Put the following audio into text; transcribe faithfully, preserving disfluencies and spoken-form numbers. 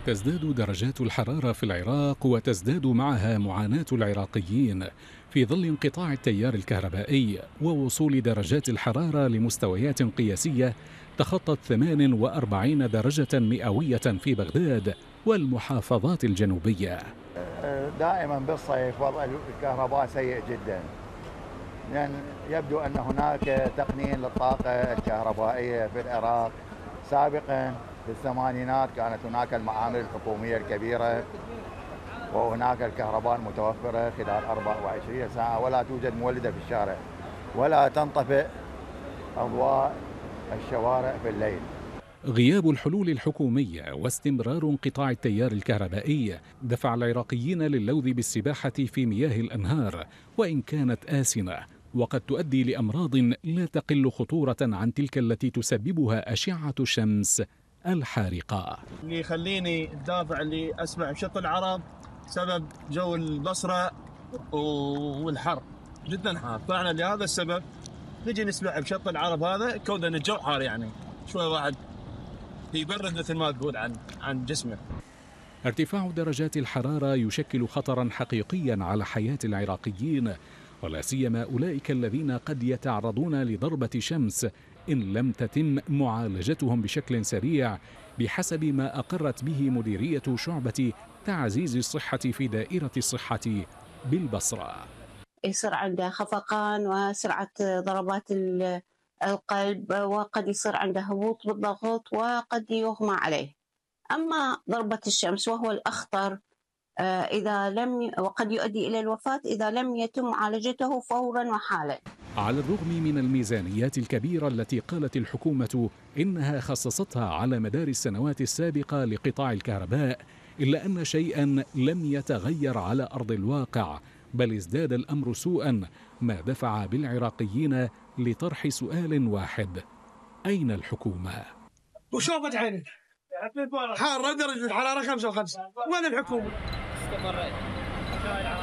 تزداد درجات الحرارة في العراق وتزداد معها معاناة العراقيين في ظل انقطاع التيار الكهربائي ووصول درجات الحرارة لمستويات قياسية تخطت ثمانية وأربعين درجة مئوية في بغداد والمحافظات الجنوبية. دائما بالصيف وضع الكهرباء سيء جدا، لأن يبدو أن هناك تقنين للطاقة الكهربائية في العراق. سابقا في الثمانينات كانت هناك المعامل الحكومية الكبيرة وهناك الكهرباء المتوفرة خلال أربع وعشرين ساعة، ولا توجد مولدة في الشارع ولا تنطفئ أضواء الشوارع في الليل. غياب الحلول الحكومية واستمرار انقطاع التيار الكهربائي دفع العراقيين للوذ بالسباحة في مياه الأنهار وإن كانت آسنة، وقد تؤدي لأمراض لا تقل خطورة عن تلك التي تسببها أشعة الشمس الحارقة. اللي يخليني الدافع اللي أسمع بشط العرب سبب جو البصرة والحر جدا حار، فعلا لهذا السبب نجي نسمع بشط العرب هذا كون أن الجو حار، يعني شوي واحد يبرد مثل ما تقول عن عن جسمه. ارتفاع درجات الحرارة يشكل خطرا حقيقيا على حياة العراقيين، ولا سيما أولئك الذين قد يتعرضون لضربة شمس إن لم تتم معالجتهم بشكل سريع، بحسب ما أقرت به مديرية شعبة تعزيز الصحة في دائرة الصحة بالبصرة. يصير عنده خفقان وسرعة ضربات القلب، وقد يصير عنده هبوط بالضغط وقد يغمى عليه. أما ضربة الشمس وهو الأخطر إذا لم وقد يؤدي إلى الوفاة إذا لم يتم معالجته فورا وحالا. على الرغم من الميزانيات الكبيرة التي قالت الحكومة إنها خصصتها على مدار السنوات السابقة لقطاع الكهرباء، إلا أن شيئا لم يتغير على أرض الواقع، بل ازداد الأمر سوءا، ما دفع بالعراقيين لطرح سؤال واحد: أين الحكومة؟ وشوفت عينك حارة درجة الحرارة خمسة وخمسين، وين الحكومة؟ استمرت